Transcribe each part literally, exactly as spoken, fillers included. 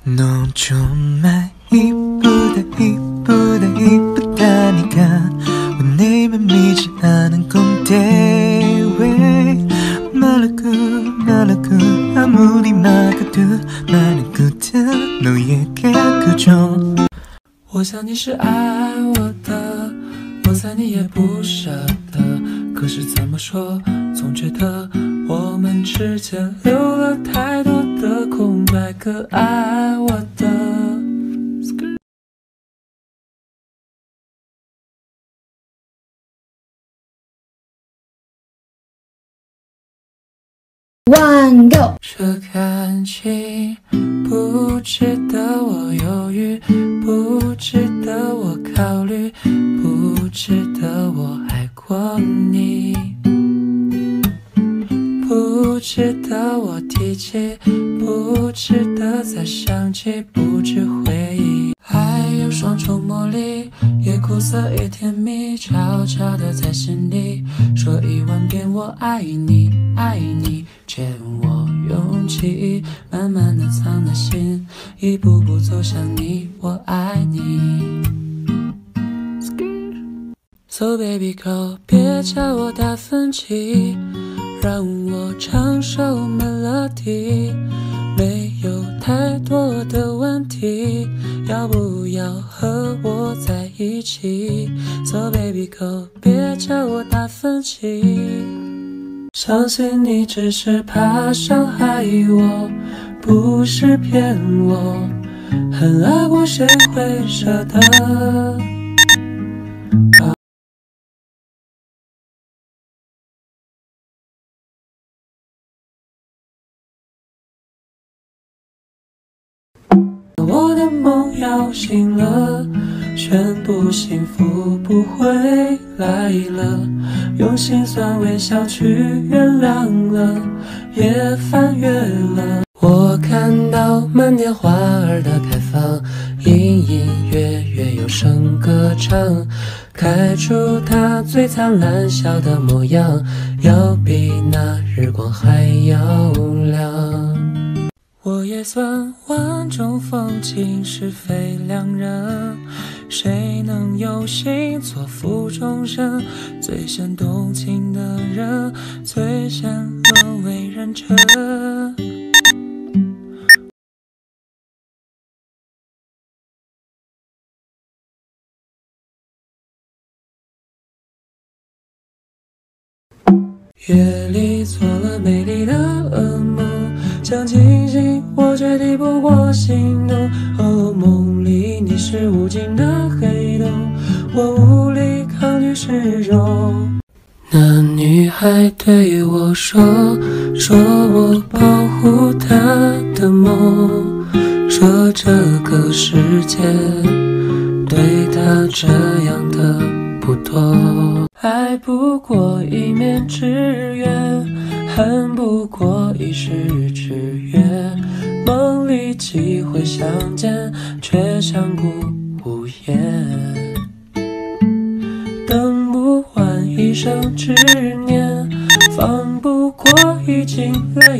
너 정말 이쁘다 이쁘다 이쁘다니까 왜 내 맘이지 않은 건데 왜 말라고 말라고 아무리 막아도 많은 끝은 너에게 그저 我想你是爱我的，我猜你也不舍得，可是怎么说，总觉得我们之间留了太多的空白。可爱我的 One go， 这感情不值得我犹豫，不值得我考虑，不值得我爱过你，不值得我提起，不值得再想起，不知回忆。爱有双重魔力，也苦涩也甜蜜，悄悄地在心里说一万遍我爱你，爱你，借我勇气，慢慢地藏在心，一步步走向你，我爱你。So baby girl， 别叫我达芬奇，让我唱首 melody， 没有太多的问题，要不要和我在一起 ？So baby girl， 别叫我达芬奇。相信你只是怕伤害我，不是骗我，很爱过谁会舍得？我的梦要醒了，宣布幸福不会来了，用心酸微笑去原谅了，也翻越了。我看到满天花儿的开放，隐隐约约有声歌唱，开出它最灿烂笑的模样，要比那日光还要亮。我也算万种风情，是非两人，谁能有幸做负众生？最先动情的人，最先沦为人臣。夜里做了美丽的噩梦，想清醒我却抵不过心动。哦，梦里你是无尽的黑洞，我无力抗拒始终。那女孩对我说，说我保护她的梦，说这个世界对她这样的不多。爱不过一面之缘，恨不过一时之约，梦里几回相见，却相顾无言。等不完一生执念，放不过一襟泪。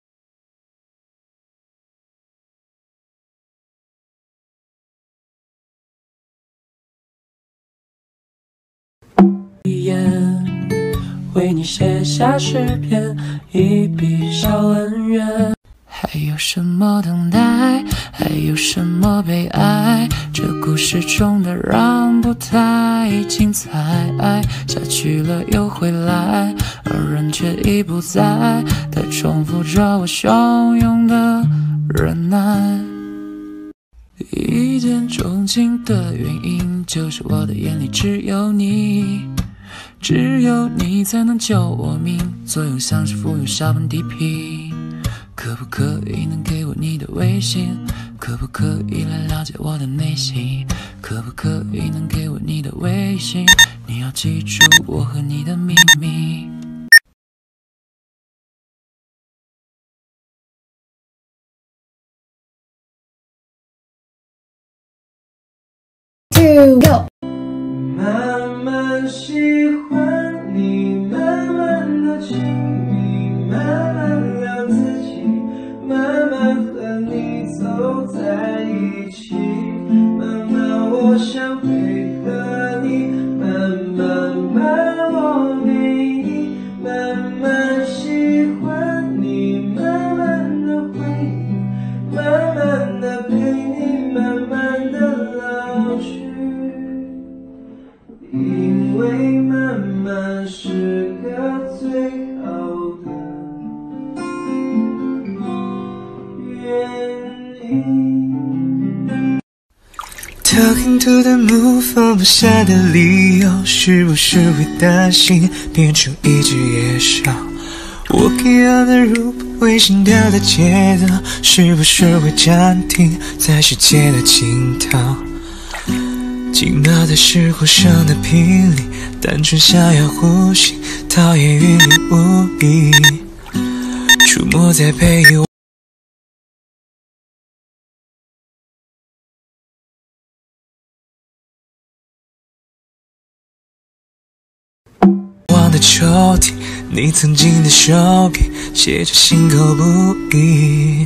为你写下诗篇，一笔小恩怨。还有什么等待？还有什么悲哀？这故事中的让不太精彩，下去了又回来，而人却已不在，它重复着我汹涌的忍耐。一见钟情的原因，就是我的眼里只有你。只有你才能救我命，作用像是服用小本地皮。可不可以能给我你的微信？可不可以来了解我的内心？可不可以能给我你的微信？你要记住我和你的秘密。 Two go。 慢慢喜欢你，慢慢的亲密，慢慢聊自己，慢慢和你走在在一起。慢慢我想配合你，慢慢慢我给你，慢慢喜欢你，慢慢的回忆，慢慢的陪你，慢慢的老去。因为慢慢是个最好的原因。 talking to the moon， 放不下的理由，是不是会担心变成一只野兽？我给爱的如不会心跳的节奏，是不是会暂停在世界的尽头？寂寞的是火上的频率，单纯想要呼吸，讨厌云里雾里，出没在被遗忘的抽屉，你曾经的手笔，写着心口不一。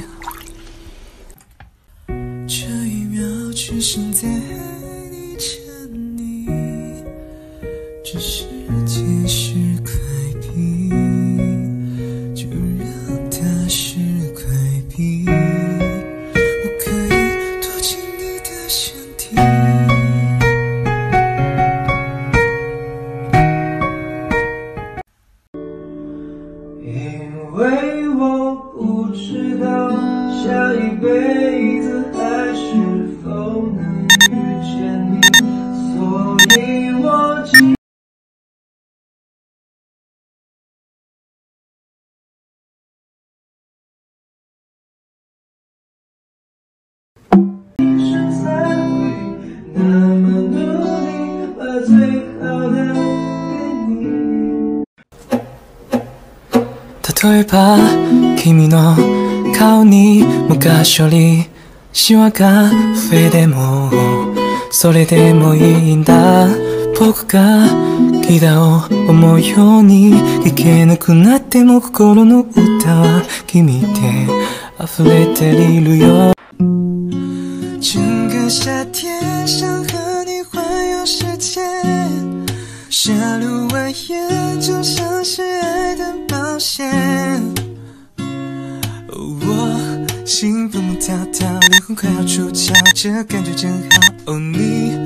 这一秒只剩在你沉溺，这世界是块皮，就让它是块皮，我可以躲进你的身体。 因为我不知道下一辈子还是否能遇见你，所以我今生才会那么努力，把最好的给你。 例えば君の顔に昔よりシワが増えてもそれでもいいんだ。僕がギターを思うように弾けなくなっても心の歌は君で溢れているよ。整个夏天想和你环游世界，下路蜿蜒就像是爱的冒险。我心蹦蹦跳跳，灵魂快要出窍，这感觉真好。哦，你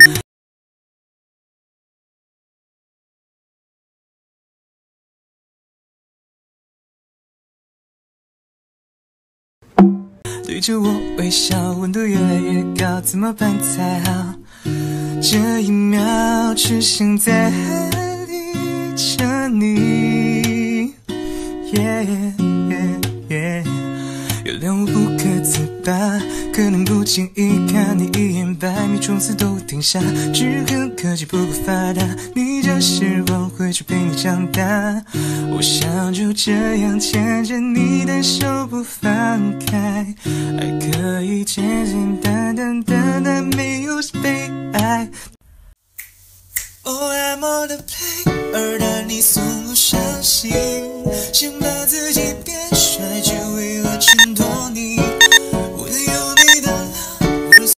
对着我微笑，温度越来越高，怎么办才好？这一秒只想在海里沉溺。Yeah, yeah, yeah. 原谅我不可自拔，可能不经意看你一眼，百米冲刺都停下。只恨科技不够发达，你这时我会去陪你长大。我想就这样牵着你的手不放开，爱可以简简单单单单，没有悲哀。Oh, I'm on the play， 而当你从不相信，想把自己变帅，只为了衬托你。我有你的 love。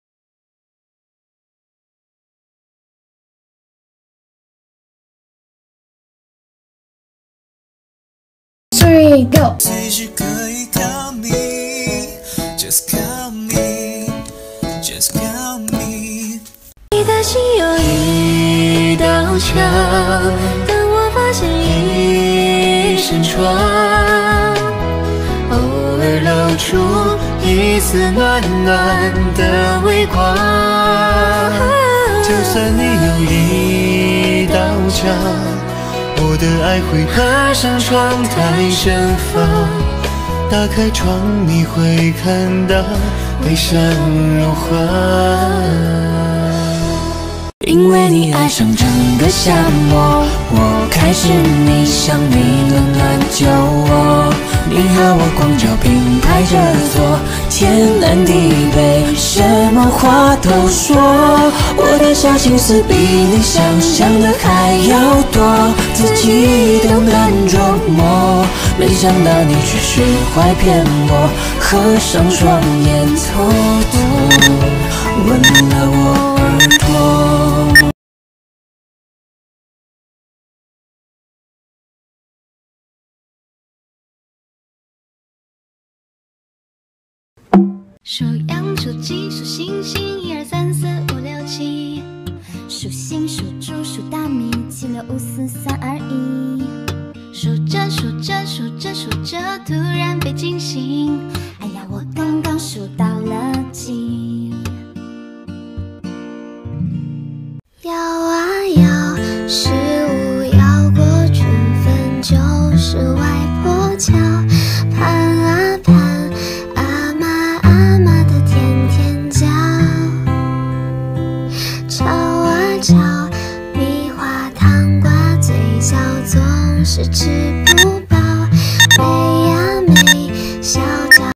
Three go。 随时可以 call me， just call me， just call me。 你的心有一道墙，当我发现一扇窗，偶尔露出一丝暖暖的微光。 就算你有一道墙，我的爱会爬上窗台盛放。打开窗，你会看到悲伤如花。 因为你爱上整个夏末，我开始迷上你暖暖酒窝。你和我光脚并排着坐，天南地北，什么话都说。我的小心思比你想象的还要多，自己都难琢磨。 没想到你只是怀骗我，合上双眼，偷偷吻了我耳朵。 数羊数鸡数星星，一二三四五六七，数星数猪数大米，七六五四三二一。数着数着数着数着，突然被惊醒，哎呀，我刚刚数到了几？摇啊摇，十五摇过春分，就是外婆桥，盼啊盼。是吃不饱，美呀美，小脚。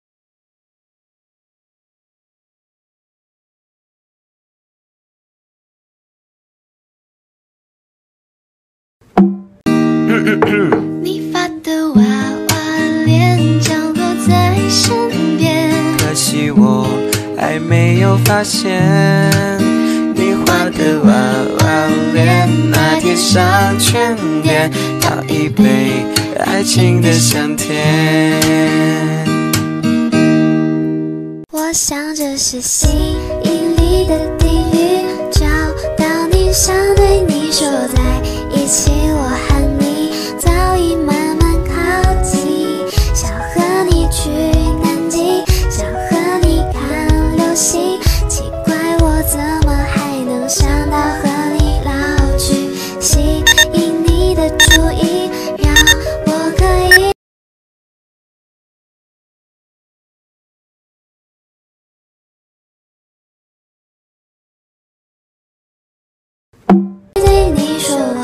你发的娃娃脸降落在身边， 可惜我还没有发现。你画的娃娃脸，那贴上圈点，倒一杯爱情的香甜。 我想这是吸引力的定律，找到你，想对你说在一起，我和你早已慢慢靠近，想和你去南极，想和你看流星，奇怪我怎么还能想到和你老去，吸引你的注意，让我可以对你说我